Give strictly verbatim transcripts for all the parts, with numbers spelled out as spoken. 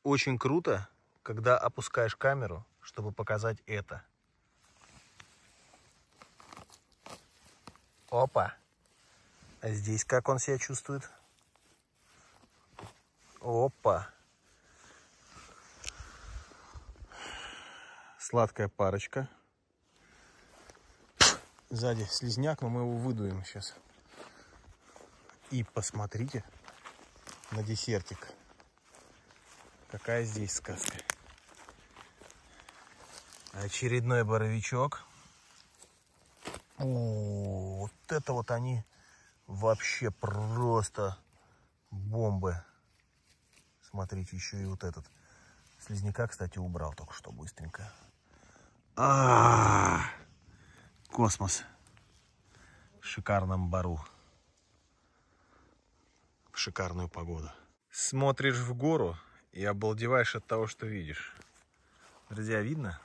очень круто, когда опускаешь камеру, чтобы показать это. Опа! А здесь как он себя чувствует? Опа! Сладкая парочка. Сзади слизняк, но мы его выдуем сейчас. И посмотрите на десертик. Какая здесь сказка. Очередной боровичок. О, вот это вот они вообще просто бомбы. Смотрите, еще и вот этот. Слизняка, кстати, убрал только что быстренько. А-а-а! Космос. В шикарном бару. В шикарную погоду. Смотришь в гору и обалдеваешь от того, что видишь. Друзья, видно?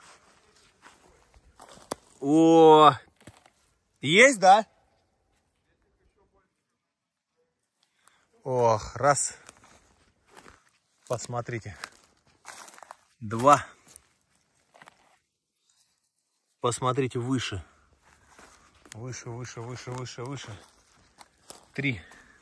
О! Есть, да? Ох, раз. Посмотрите. Два. Посмотрите выше. Выше, выше, выше, выше, выше. Три.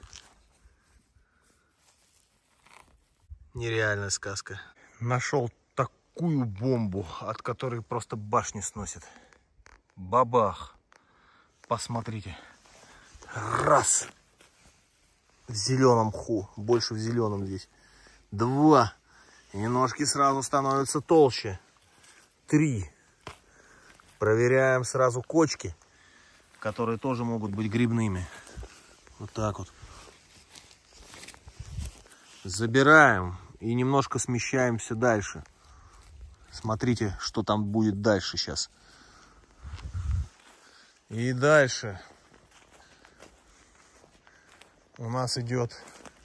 Нереальная сказка. Нашел такую бомбу, от которой просто башню сносит. Бабах. Посмотрите. Раз. В зеленом мху. Больше в зеленом здесь. Два. И ножки сразу становятся толще. Три. Проверяем сразу кочки, которые тоже могут быть грибными. Вот так вот. Забираем и немножко смещаемся дальше. Смотрите, что там будет дальше сейчас. И дальше у нас идет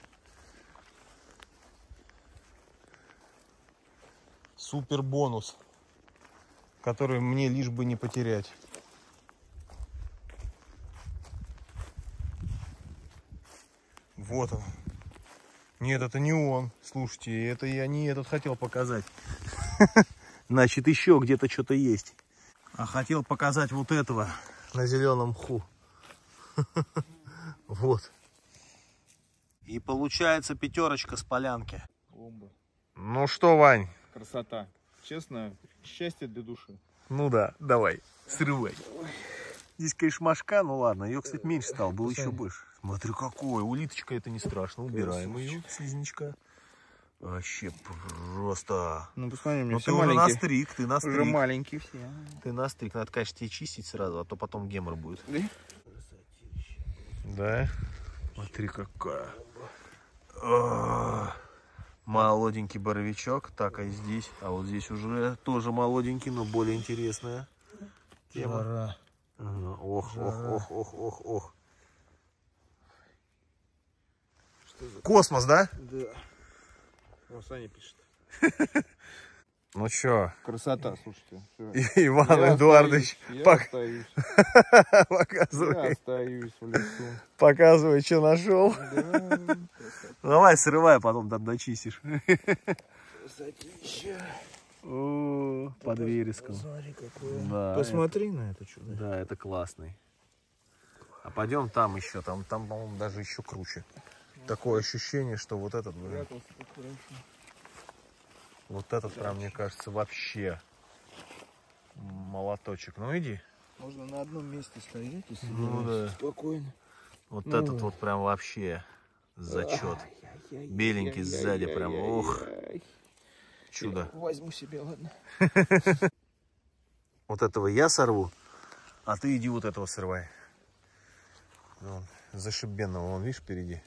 супер бонус, который мне лишь бы не потерять. Вот он. Нет, это не он. Слушайте, это я не этот хотел показать. Значит, еще где-то что-то есть. А хотел показать вот этого на зеленом мху. Вот. И получается пятерочка с полянки. Бомба. Ну что, Вань? Красота. Честно, счастье для души. Ну да, давай, срывай. Здесь, конечно, мошка, ну ладно. Ее, кстати, меньше стало, было еще больше. Смотри, какой. Улиточка, это не страшно. Убираем ее, слизнячка. Вообще просто. Ну, посмотри, мне ну, все ты уже маленькие. настриг, ты настриг. Уже маленькие все. Ты настриг. Надо, конечно, тебе чистить сразу, а то потом гемор будет. Да? Да? Смотри, какая. А-а-а. Молоденький боровичок. Так, а здесь? А вот здесь уже тоже молоденький, но более интересная тема. Жара. Ага. Ох, Жара. ох, ох, ох, ох, ох. Космос, да? Да. Вот Саня пишет. Ну чё? Красота, слушайте. И, Иван я Эдуардович, остаюсь, пок... я остаюсь. показывай, Я остаюсь в лесу. показывай, что нашел. Да, Давай, срывай, потом там дочистишь. красотища. О, под вереском. Смотри, какое. Да, Посмотри на это чудо. Да, это классный. А пойдем там еще, там, там, по-моему, даже еще круче. Такое ощущение, что вот этот, блин, вот этот прям, мне кажется, вообще молоточек. Ну иди. Можно на одном месте стоять и сидеть. Ну да. Спокойно. Вот Ну, этот вот прям вообще зачет. Беленький сзади прям, ох, чудо. Я возьму себе, ладно. Вот этого я сорву, а ты иди вот этого срывай. Вон, зашибенного, вон, видишь, впереди.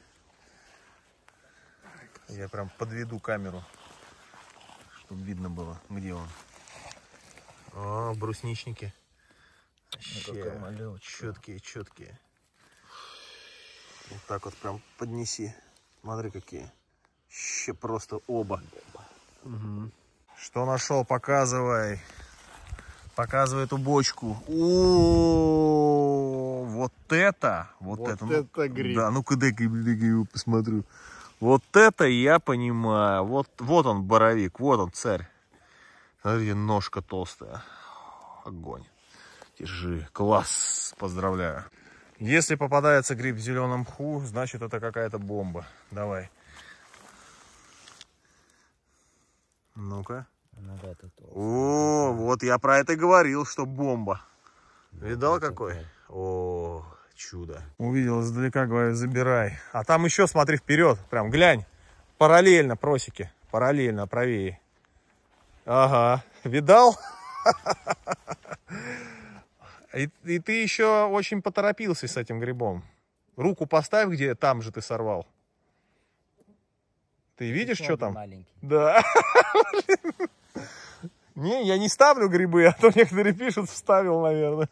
Я прям подведу камеру, чтобы видно было, где он. О, брусничники. Вообще, четкие, четкие. Вот так вот прям поднеси. Смотри, какие. Ще просто оба. Угу. Что нашел, показывай. Показывай эту бочку. О, вот это, вот, Вот это, это ну, гриб. Да, ну-ка дай-ка я его посмотрю. Вот это я понимаю. Вот, вот он, боровик, вот он, царь. Смотрите, ножка толстая. Огонь. Держи. Класс. Поздравляю. Если попадается гриб в зеленом мху, значит это какая-то бомба. Давай. Ну-ка. О, вот я про это говорил, что бомба. Видал какой? О, чудо. Увидел издалека, говорю, забирай. А там еще, смотри, вперед. Прям глянь. Параллельно просеки. Параллельно, правее. Ага. Видал? И, и ты еще очень поторопился с этим грибом. Руку поставь, где там же ты сорвал. Ты видишь, что там? Маленький. Да. Не, я не ставлю грибы, а то некоторые пишут, вставил, наверное.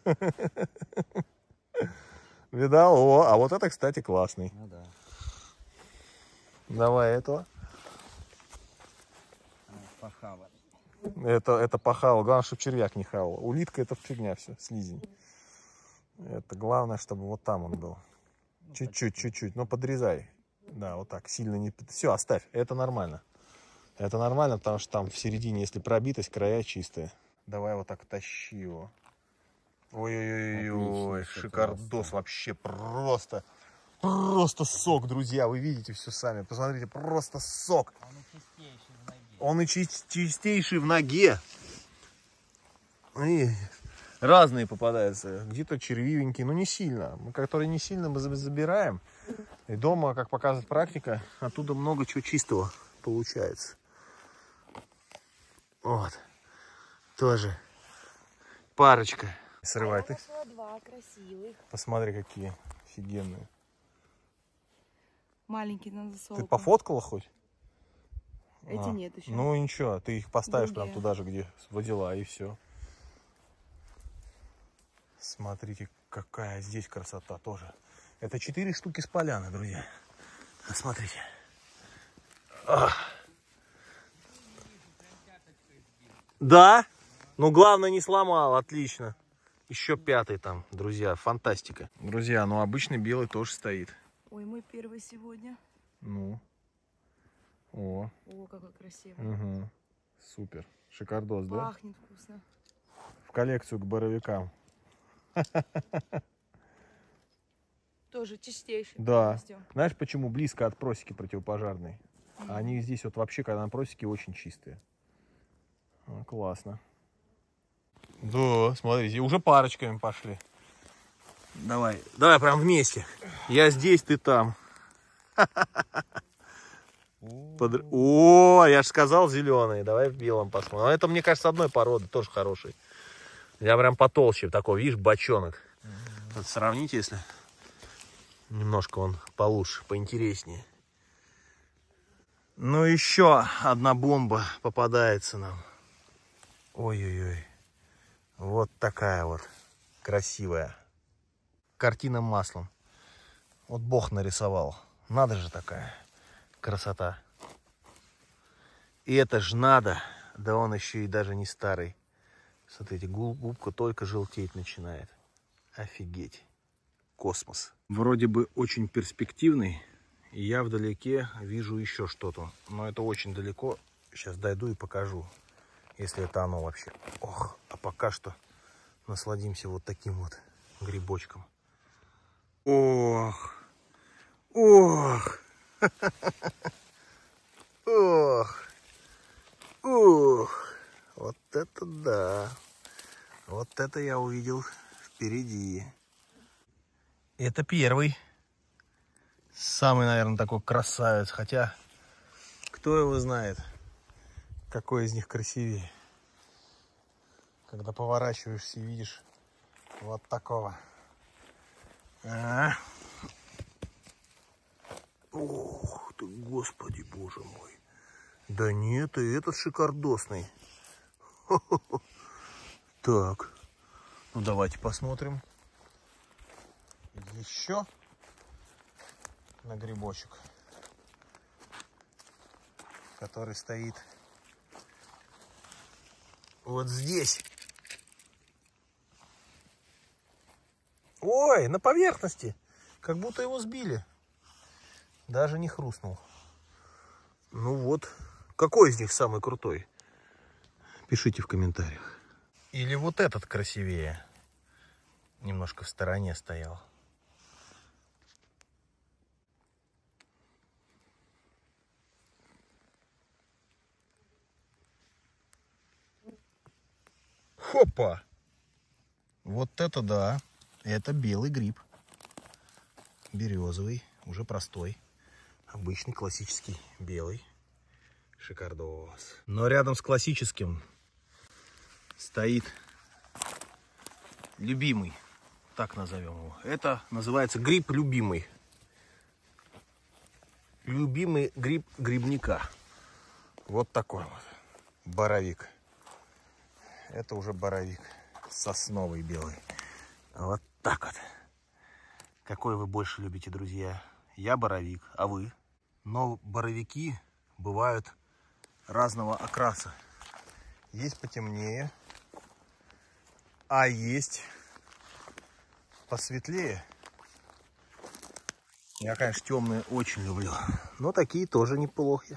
Видал? О, а вот это, кстати, классный. Ну да. Давай этого. Похавали. Это, это похавал. Главное, чтобы червяк не хавал. Улитка — это фигня все, слизень. Это главное, чтобы вот там он был. Чуть-чуть, чуть-чуть. Но подрезай. Да, вот так. Сильно не... Все, оставь. Это нормально. Это нормально, потому что там в середине, если пробитость, края чистые. Давай вот так тащи его. Ой-ой-ой, шикардос вообще просто. Просто сок, друзья. Вы видите все сами. Посмотрите, просто сок. Он и чистейший в ноге. И разные попадаются. Где-то червивенькие, но не сильно. Мы, которые не сильно, мы забираем. И дома, как показывает практика, оттуда много чего чистого получается. Вот. Тоже парочка. Срывай ты. Два красивых. Посмотри, какие офигенные. Маленький на засолку. Ты пофоткала хоть? Эти а, нет еще. Ну ничего, ты их поставишь Другие. прям туда же, где водила, и все. Смотрите, какая здесь красота тоже. Это четыре штуки с поляны, друзья. Смотрите. Ах. Да, ну главное не сломал, отлично. Еще пятый там, друзья, фантастика. Друзья, ну обычный белый тоже стоит. Ой, мой первый сегодня. Ну. О. О, какой красивый. Угу. Супер. Шикардос, да? Пахнет вкусно. В коллекцию к боровикам. Тоже чистейший. Да. Полностью. Знаешь, почему близко от просеки противопожарной? Mm. Они здесь вот вообще, когда на просеке, очень чистые. А, классно. Да, смотрите, уже парочками пошли. Давай, давай прям вместе. Я здесь, ты там. Под... О, я же сказал зеленый. Давай в белом посмотрим. Это, мне кажется, одной породы, тоже хороший. Я прям потолще такой, видишь, бочонок. Вот сравните, если немножко он получше, поинтереснее. Ну, еще одна бомба попадается нам. Ой-ой-ой. Вот такая вот красивая. Картина маслом. Вот Бог нарисовал. Надо же такая красота. И это ж надо. Да он еще и даже не старый. Смотрите, губка только желтеть начинает. Офигеть. Космос. Вроде бы очень перспективный. И я вдалеке вижу еще что-то. Но это очень далеко. Сейчас дойду и покажу. Если это оно вообще. Ох, а пока что насладимся вот таким вот грибочком. Ох. Ох. Ох. Ох. Вот это да. Вот это я увидел впереди. Это первый. Самый, наверное, такой красавец. Хотя, кто его знает, какой из них красивее. Когда поворачиваешься и видишь вот такого. А? Ох ты, господи, боже мой. Да нет, и этот шикардосный. Хо-хо-хо. Так, ну давайте посмотрим. Еще на грибочек, который стоит вот здесь. Ой, на поверхности. Как будто его сбили. Даже не хрустнул. Ну вот, какой из них самый крутой? Пишите в комментариях. Или вот этот красивее. Немножко в стороне стоял. Хопа! Вот это да. Это белый гриб. Березовый, уже простой. Обычный классический белый. Шикардос. Но рядом с классическим стоит любимый. Так назовем его. Это называется гриб любимый. Любимый гриб грибника. Вот такой вот. Боровик. Это уже боровик. Сосновый белый. Вот так вот. Какой вы больше любите, друзья? Я боровик, а вы? Но боровики бывают разного окраса. Есть потемнее, а есть посветлее. Я, конечно, темные очень люблю, но такие тоже неплохи.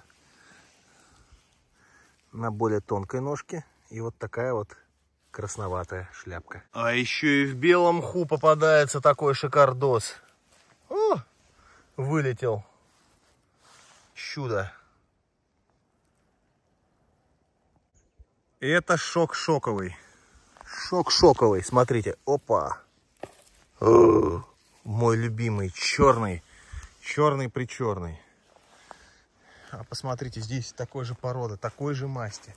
На более тонкой ножке и вот такая вот красноватая шляпка. А еще и в белом мху попадается такой шикардос. О, вылетел. Чудо. Это шок шоковый. Шок шоковый. Смотрите. Опа. О, мой любимый. Черный. Черный причерный. А посмотрите, здесь такой же породы, такой же масти.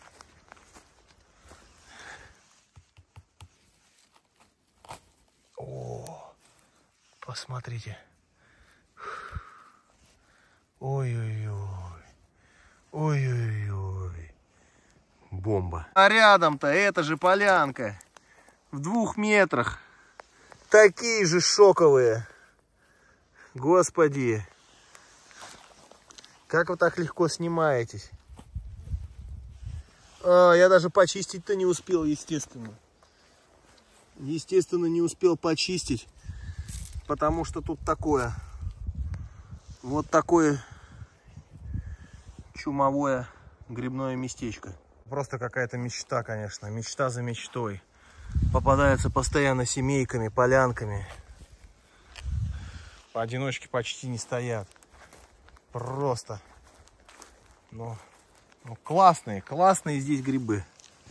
О, посмотрите. Ой-ой-ой. Ой-ой-ой. Бомба. А рядом-то эта же полянка. В двух метрах. Такие же шоковые. Господи. Как вы так легко снимаетесь? А, я даже почистить-то не успел, естественно. Естественно, не успел почистить. Потому что тут такое. Вот такое чумовое грибное местечко. Просто какая-то мечта, конечно. Мечта за мечтой. Попадаются постоянно семейками, полянками. Поодиночке почти не стоят. Просто. Ну, ну классные, классные здесь грибы.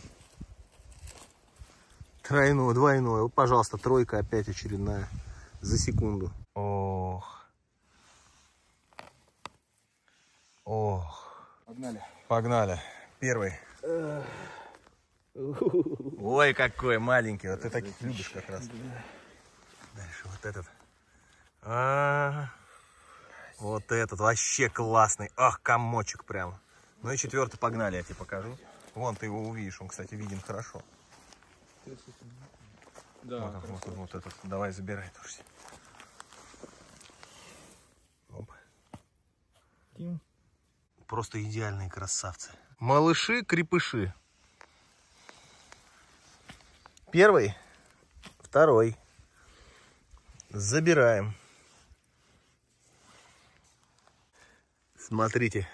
Тройное, двойное. Вот, пожалуйста, тройка опять очередная. За секунду. Ох. Ох. Погнали. Погнали. Первый. Ой, какой маленький. Вот ты таких любишь как раз. Дальше вот этот. А, вот этот вообще классный. Ах, комочек прям. Ну и четвертый погнали, я тебе покажу. Вон ты его увидишь. Он, кстати, виден хорошо. Да, вот, вот, вот, вот этот. Давай забирай тоже. Оп. Просто идеальные красавцы. Малыши-крепыши. Первый, второй. Забираем. Смотрите.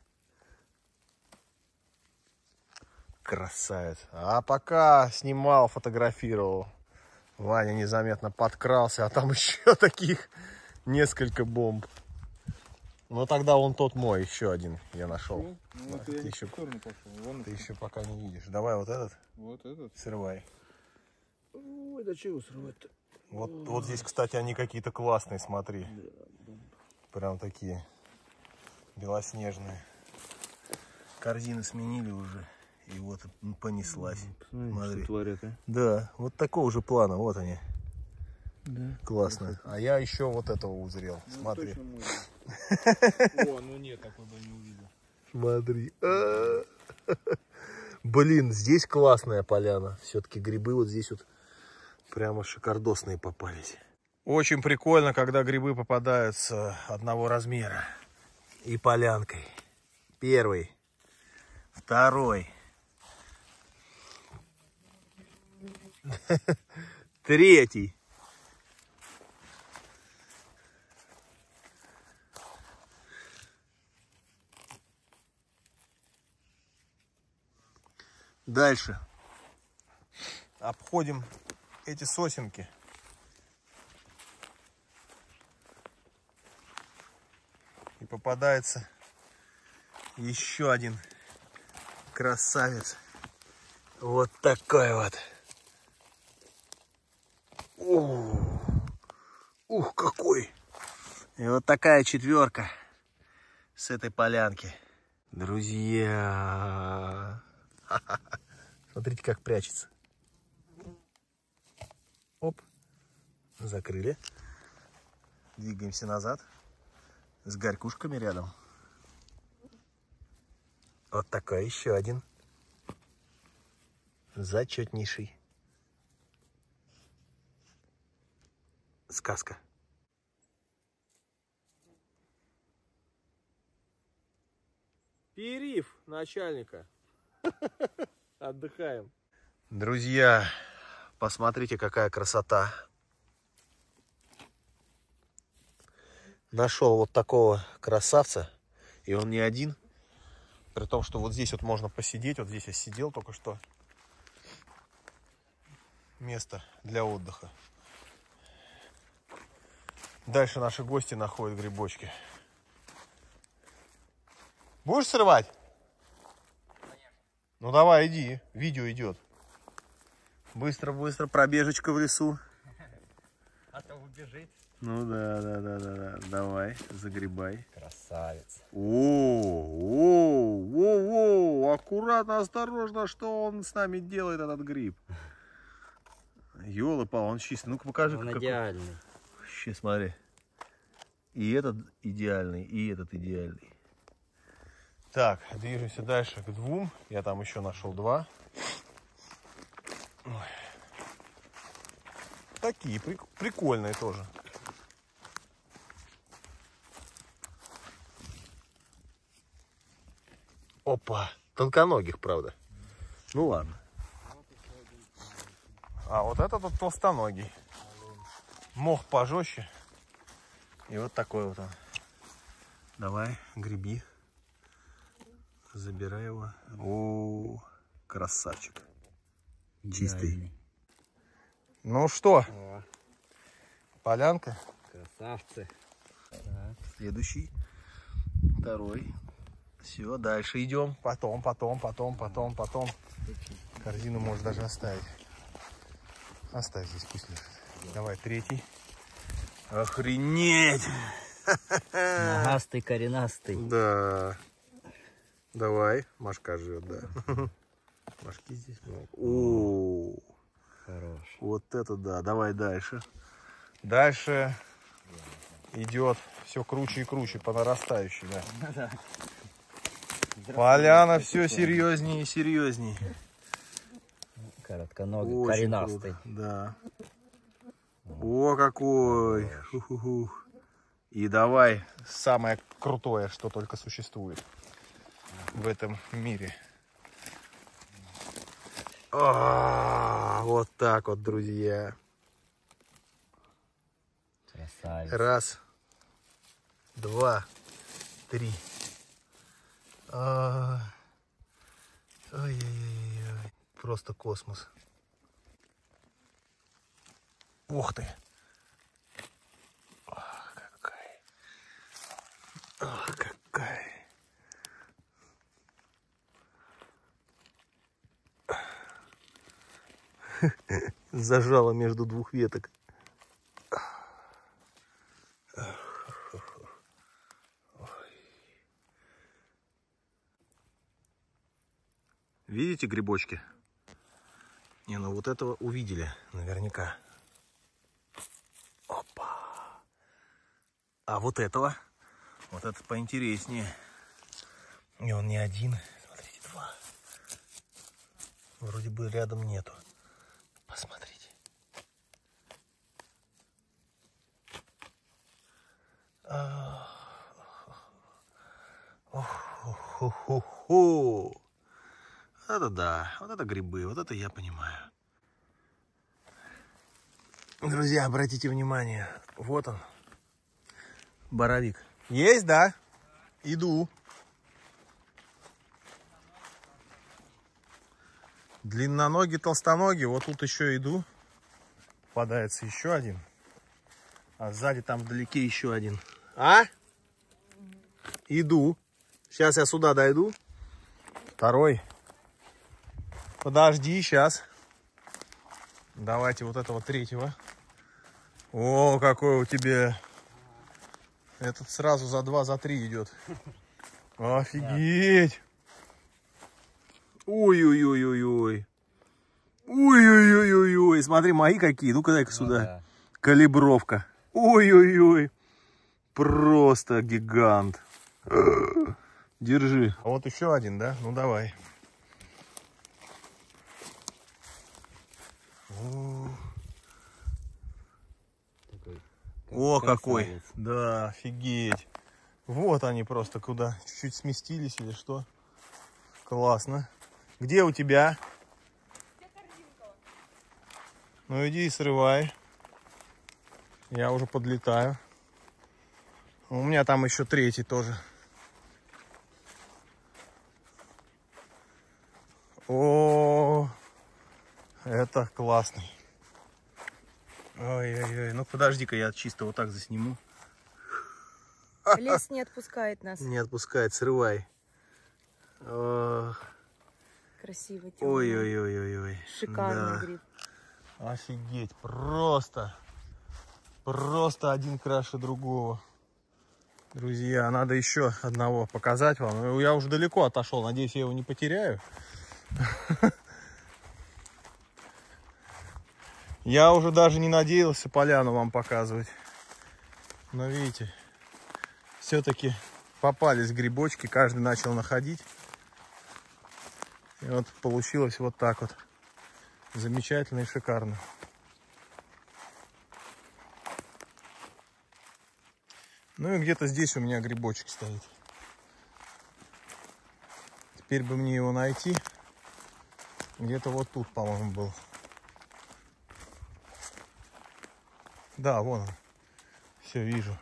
Красавец. А пока снимал, фотографировал, Ваня незаметно подкрался, а там еще таких несколько бомб. Но тогда он тот мой, еще один я нашел. Ну, да, ты ты еще, пошел. Вон ты еще пока не видишь. Давай вот этот. Вот этот. Срывай. Ой, да чего срывать-то? Вот, вот здесь, кстати, они какие-то классные, смотри. Прям такие белоснежные. Корзины сменили уже. И вот понеслась. Посмотри, смотри. что творят, а? Да, вот такого же плана. Вот они. Да. Классно. А я еще вот этого узрел. Ну, смотри. точно мой. О, ну нет, такой бы не увидел. Смотри. Блин, здесь классная поляна. Все-таки грибы вот здесь вот прямо шикардосные попались. Очень прикольно, когда грибы попадаются одного размера. И полянкой. Первый. Второй. Третий. Дальше. Обходим эти сосенки. И попадается еще один красавец. Вот такой вот. Ух, ух, какой. И вот такая четверка с этой полянки. Друзья. Смотрите, как прячется. Оп. Закрыли. Двигаемся назад. С горькушками рядом. Вот такой еще один. Зачетнейший. Сказка. Перерыв начальника. Отдыхаем. Друзья, посмотрите, какая красота. Нашел вот такого красавца. И он не один. При том, что вот здесь вот можно посидеть. Вот здесь я сидел только что. Место для отдыха. Дальше наши гости находят грибочки. Будешь срывать? Конечно. Ну давай, иди. Видео идет. Быстро-быстро пробежечка в лесу. А то убежит. Ну да, да, да, да, да. Давай, загребай. Красавец. О, о, о, о, аккуратно, осторожно, что он с нами делает, этот гриб. Ёлы-пал, он чистый. Ну-ка покажи. Он какой... идеальный. Вообще, смотри. И этот идеальный, и этот идеальный. Так, движемся дальше к двум. Я там еще нашел два. Ой. Такие прик... прикольные тоже. Опа, тонконогих, правда. Ну ладно. А вот этот вот толстоногий. Мох пожестче. И вот такой вот он. Давай, греби. Забирай его. О, красавчик. Чистый. Идеальный. Ну что, О, полянка. красавцы. Так. Следующий. Второй. Все, дальше идем. Потом, потом, потом, потом, потом. Корзину можешь даже оставить. Оставь здесь, пусть лежит. Давай, третий. Охренеть! Ногастый, коренастый. Да. Давай. Машка жрет, да. Машки здесь много. О, Хорош. вот это да. Давай дальше. Дальше идет все круче и круче по нарастающей, да. Поляна все серьезнее и серьезнее. Коротконогий, Очень коренастый. круто, да. О, какой! Ху-ху-ху. И давай самое крутое, что только существует в этом мире. А, вот так вот, друзья. Красавец. Раз, два, три. А, ой-ой-ой, просто космос. Ух ты! Ах, какая! Ах, какая! Зажала между двух веток. Видите грибочки? Не, ну вот этого увидели наверняка. Опа! А вот этого? Вот этот поинтереснее. И он не один. Смотрите, два. Вроде бы рядом нету. Посмотрите. Ох-хо-хо-хо. Это да, вот это грибы, вот это я понимаю. Друзья, обратите внимание, вот он, боровик. Есть, да? Иду. Длинноногий, толстоногий. Вот тут еще иду. Попадается еще один. А сзади там вдалеке еще один. А? Иду. Сейчас я сюда дойду. Второй. Подожди, сейчас. Давайте вот этого третьего. О, какой у тебя. Этот сразу за два, за три идет. Офигеть. Ой-ой-ой-ой-ой. Ой-ой-ой-ой-ой. Смотри, мои какие. Ну-ка дай-ка Ну сюда. да. Калибровка. Ой-ой-ой. Просто гигант. Держи. А вот еще один, да? Ну давай. О, Такой О красавец. какой. Да, офигеть. Вот они просто куда. Чуть-чуть сместились или что. Классно. Где у тебя? Ну иди и срывай. Я уже подлетаю. У меня там еще третий тоже. О, это классный. Ой-ой-ой. Ну подожди-ка, я чисто вот так засниму. Лес не отпускает нас. Не отпускает, срывай. Ох. Красиво, темный. Ой-ой-ой-ой-ой. Шикарный Да. гриб. Офигеть, просто. Просто один краше другого. Друзья, надо еще одного показать вам. Ну, я уже далеко отошел, надеюсь, я его не потеряю. Я уже даже не надеялся поляну вам показывать. Но видите, все-таки попались грибочки, каждый начал находить. И вот получилось вот так вот. Замечательно и шикарно. Ну и где-то здесь у меня грибочек стоит. Теперь бы мне его найти. Где-то вот тут, по-моему, был. Да, вон он. Все, вижу.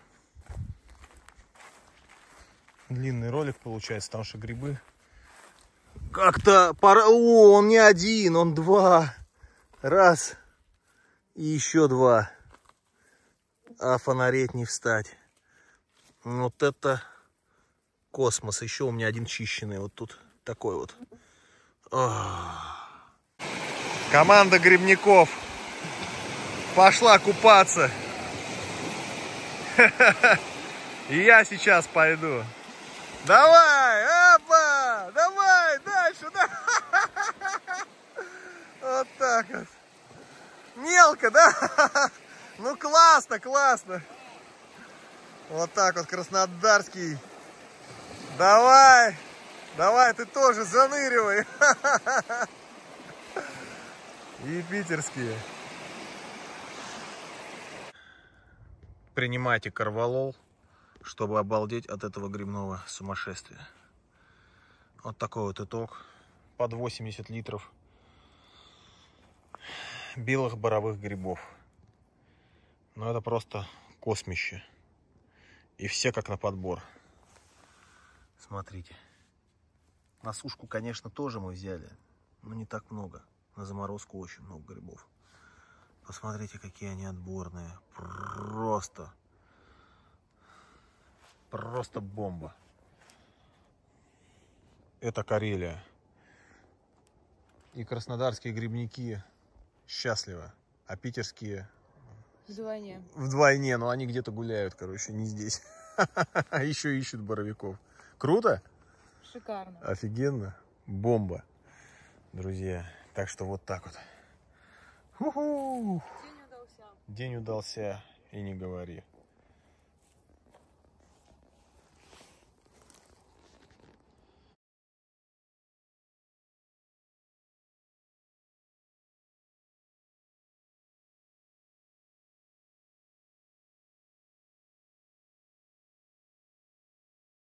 Длинный ролик получается, потому что грибы как-то пора... О, он не один, он два. Раз. И еще два. А фонареть не встать. Вот это космос. Еще у меня один чищенный. Вот тут такой вот. Ох. Команда грибников пошла купаться. И я сейчас пойду. Давай, опа! Давай, дальше, да? Вот так вот. Мелко, да? Ну классно, классно. Вот так вот, краснодарский. Давай, давай, ты тоже заныривай. И питерские. Принимайте корвалол, чтобы обалдеть от этого грибного сумасшествия. Вот такой вот итог. Под восемьдесят литров белых боровых грибов. Но это просто космище. И все как на подбор. Смотрите. На сушку, конечно, тоже мы взяли. Но не так много. На заморозку очень много грибов. Посмотрите, какие они отборные. Просто. Просто бомба. Это Карелия. И краснодарские грибники счастливы. А питерские... Вдвойне. Вдвойне, но они где-то гуляют, короче, не здесь. Еще ищут боровиков. Круто? Шикарно. Офигенно. Бомба, друзья. Так что вот так вот. Ху-ху. День удался. День удался, и не говори.